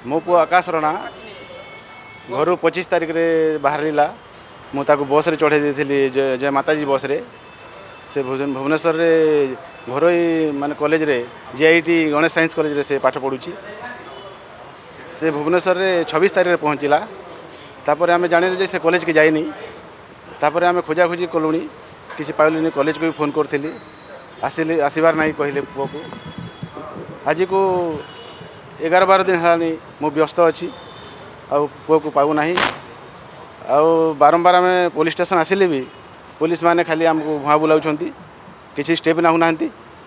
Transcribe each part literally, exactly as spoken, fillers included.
मो पु आकाश राणा घर पच्चीस तारिख रे बाहरला मुझे बस रे चढ़े देती जय माताजी बस रे से भुवनेश्वर रे घर माने कॉलेज रे जीआईटी गणेश साइंस कॉलेज रे से पाठ पढ़ुची से भुवनेश्वर रे छब्बीस तारिख रे पहुँचला तापर आम जान जे से कॉलेज के जाइनी तापर आम खोजा खोजी कलुनी किसी पाइलुनी कॉलेज को भी फोन करी आसिले आसबार ना कहले पुआ को आज को एगार बार दिन है मु व्यस्त अच्छी आ पुआ को पाऊना आ बारंबार आम पुलिस स्टेशन आसिले भी पुलिस माने खाली आमको भुआ बुलाऊँ किसी स्टेप ना होना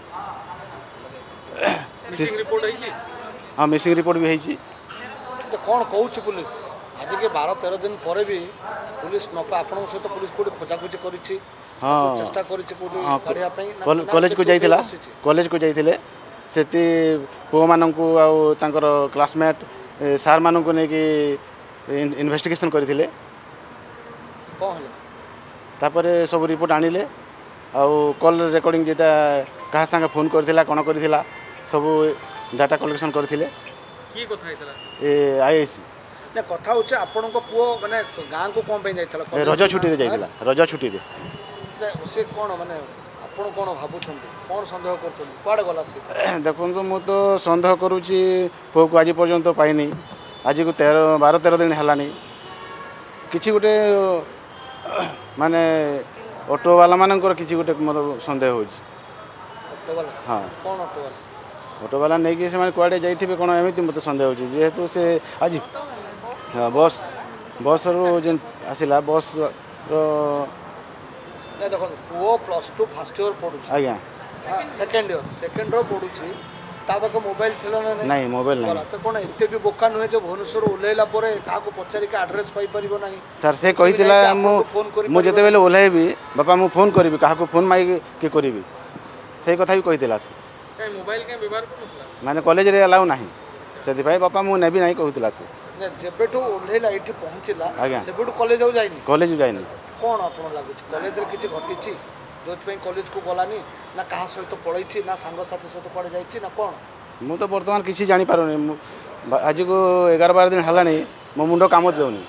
हाँ मिसिंग रिपोर्ट भी है कौन कहूँ पुलिस आज के बारह तेरह दिन पर भी पुलिस न आपण सहित पुलिस कोठी खोजाखोजी करी हाँ चेष्टा करी कॉलेज को जाइथिला कॉलेज को जाइथिले सेति पुओ माननकु आ तांकर क्लासमेट सार माननकु ने कि इन्वेस्टिगेशन करथिले कोन हला तापरे सब रिपोर्ट आनिले आ कॉल रिकॉर्डिंग जेटा कहा संगे फोन करथिला कोन करथिला सब डाटा कलेक्शन करथिले की कथा हैतला ए आईएसी ना कथा होचे आपन को पुओ माने गां को कोन पे जाइतला रजा छुट्टी रे जाइतला रजा छुट्टी रे से कौन माने आपण कौन भावुंट कौन सन्देह कर गला देखो मु तो सन्देह करुच्ची पुओ को आज पर्यंत पाइनी आज को तेरह बारह तेरह दिन है किसी गोटे माने ऑटो वाला मानकर किसी गोटे मोर सन्देह हो हाँ कौन ऑटो वाला ऑटो वाला नहीं कि से कुआडे जाइथिबे कोन एमिति मते सन्देह हो जेहेतु से आज बस बस रो जेन आसिला बस रो देखो पुओ प्लस टू फर्स्ट इयर पढ़ुची आज्ञा सेकेंड इयर सेकेंड रो पढ़ुची ताबक मोबाइल थिलो ना नहीं मोबाइल नहीं तो कोन एते भी बोका नुहे जो भुवनेश्वर ओलेला परे का को पचारि के एड्रेस पाई परिबो नाही सर से कहितला मु मु जते बेले ओलाइबी बापा मु फोन करबी का को फोन माई के करबी से कथा भी कहितला से मोबाइल के व्यवहार करतला माने कॉलेज रे अलाउ नाही सेति भाई बापा मु नेबी नाही कहितला से जेबेठू ओलेला एठी पहुंचला सेबेठू कॉलेज जाऊ जाइनी कॉलेज जाइनी कौन आप कॉलेज रे किछि घटी जो कॉलेज को गलानी ना कहा सहित पढ़ी ना सांग साथी सहित पढ़े जाइए ना कौन मु तो बर्तमान किसी जानी पारुनी आज को एगार बार दिन है मो मुंड काम देउनी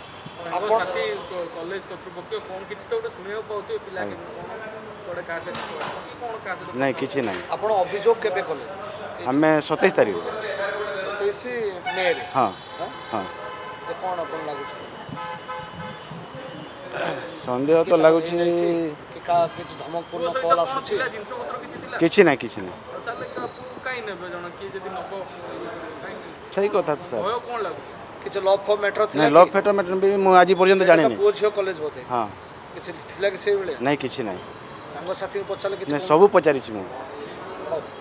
नहीं किसी नहीं आपण अभियोग केबे कले हमें सत्ताईस तारीख सत्ताईस मे रे हाँ हाँ तो कौन आपण लागु सन्देह तो लगुच धमकपूर्ण कल आसुची किसी ना किसी ना सही कथा तो सर किछ लव फॉर मैटर थिला लव फॉर मैटर भी मु आज पर्यंत जानि नहीं पुओ छियो कॉलेज बोते हां किछ थिला कि से बेले नहीं किसी नहीं संग साथी पछाले किछ नहीं सब पचारि छि मु